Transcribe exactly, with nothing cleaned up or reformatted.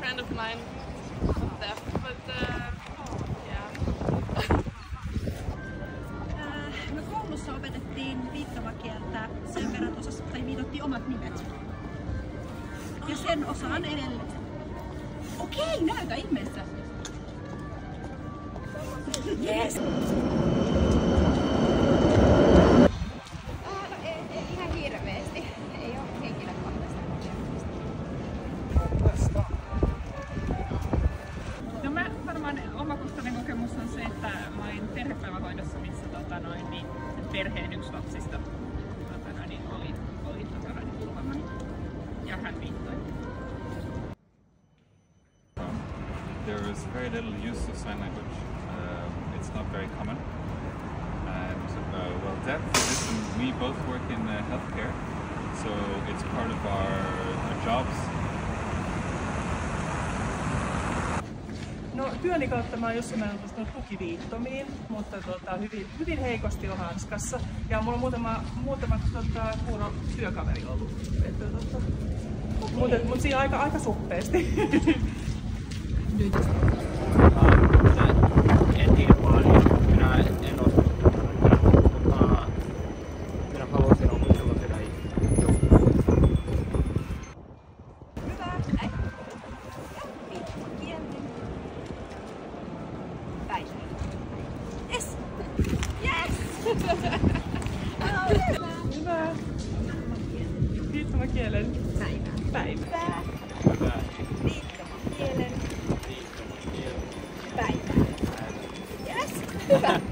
friend of mine was deaf, but uh, yeah. Me koulussa opetettiin viittomakieltä sen verran osas, tai viitottiin omat nimet. Ja sen osaan edelleen. Okei, näytä ihmeessä! Yes! No ei, ei ihan hirveesti. Ei oo henkilökohtaista. No mä varmaan omakohtainen kokemus on se, että mä olin perhepäivähoidossa, missä tota noin, niin, perheen yksi lapsista tota noin, niin, oli, oli tota noin, kuulemani. Ja hän viittoi. There is very little use of sign language. Uh, it's not very common. And uh, well, Dev and we both work in uh, healthcare, so it's part of our, our jobs. No, työni kautta mä oon jossain määrin tutustunut tukiviittomiin, mutta tota, hyvin, hyvin heikosti on hanskassa. Ja mulla on muutama, muutama tota, kuuro työkaveri ollut. Että, tota, okay. Mutta mut siinä aika, aika suppeesti. En tiedä paljon. Minä en ole, mutta minä haluaisin opiskella sitä joskus. Hyvä! Näin. Ja viittomakielinen. Päivä. Yes! Yes! Hyvä! Viittomakielen Päivä. päivä. Hyvä! Viittomakielen päivä. Yes! Hyvä!